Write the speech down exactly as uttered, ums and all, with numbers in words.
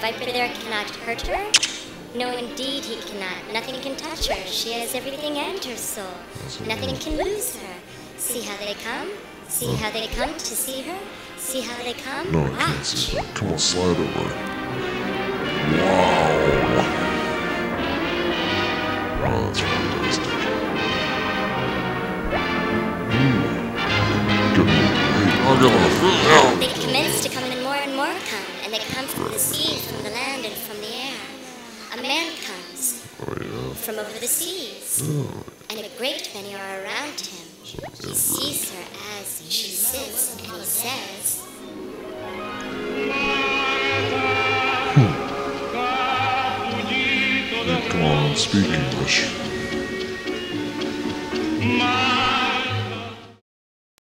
viper there cannot hurt her? No, indeed he cannot. Nothing can touch her. She has everything and her soul. Nothing can lose her. See how they come? See how they come to see her? See how they come? No, I Watch. can't see that. Come on, slide over. Wow. Wow, that's fantastic. Hmm. Get me. Hey, I gotta fill out. They commence to come and more and more come, and they come from the sea, from the land, and from the air. A man comes Oh, yeah. from over the seas, Oh, and a great many are around him. He sees her as she sits, and he says, hey, come on, speak English.